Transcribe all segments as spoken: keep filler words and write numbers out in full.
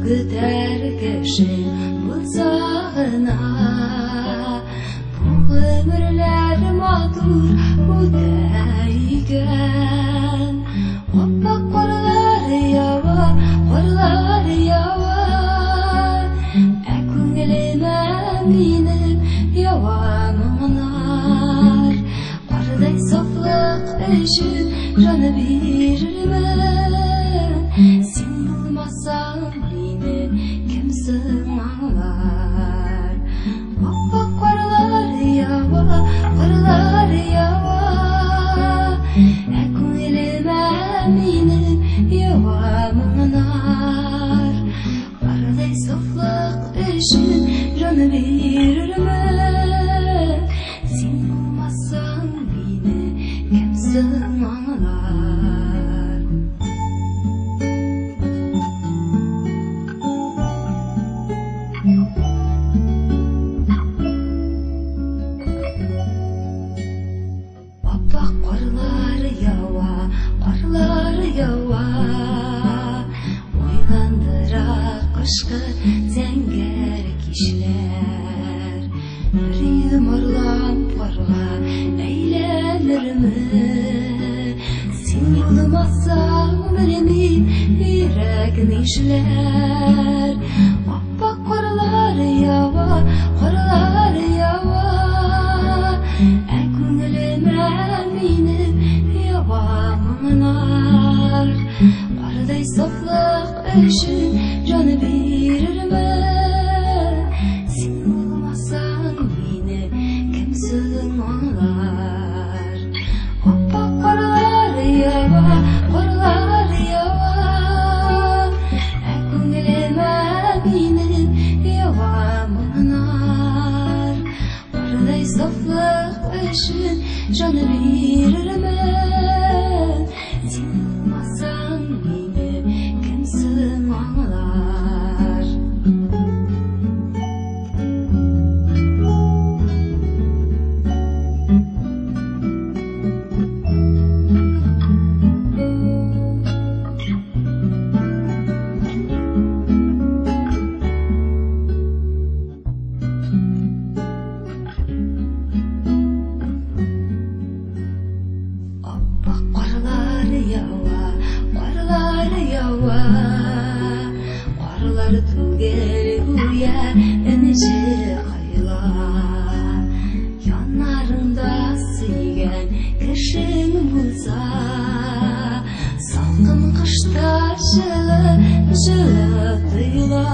Көтәргешін бұлсағына Бұл өмірлер матур өтәйген Оппақ қорлар ява, қорлар ява Ә көңіліме менің ява мұңар Қардай софлық үшін жаны берірмін Сен болмасаң мені кімсің аңлар Оппақ қорлар ява, қорлар ява Ә көңіліме менің ява мұңар Қардай софлық үшін жаны берірмін Сен болмасаң мені кімсің аңлар Оппақ қорлар ява, қорлар ява Ойландыра қышқы зәңгер кешілер Бір юмырлап қорға әйленірмі Сен болмасаң білемей үйрегім ешілер Оппақ қорлар ява, қорлар ява Ә көңіліме менің ява мұңар Қардай софлық үшін жаны берірмін Сен болмасаң мені кімсің аңлар Оппақ қорлар ява, қорлар ява Ә көңіліме менің ява мұңар Қардай софлық үшін жаны берірмін Сен болмасаң мені кімсің аңлар Оппақ қорлар ява, қорлар ява Қорлар түгел гүя ініші қайла Янарында сүйген кішің болса Салқын қышта жылы, жылы тыйла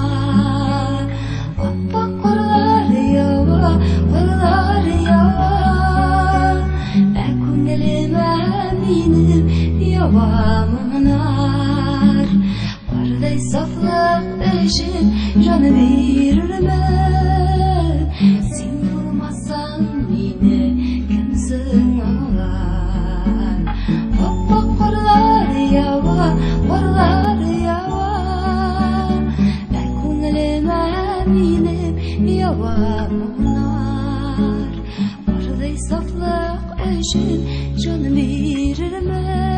Оппақ қорлар ява, қорлар ява Ә көңіліме менің ява мұңар Қардай софлық үшін жаны берірмін Сен болмасаң мені кімсің аңлар Оппақ қорлар ява, қорлар ява Ә көңіліме менің ява мұңар Қардай софлық үшін жаны берірмін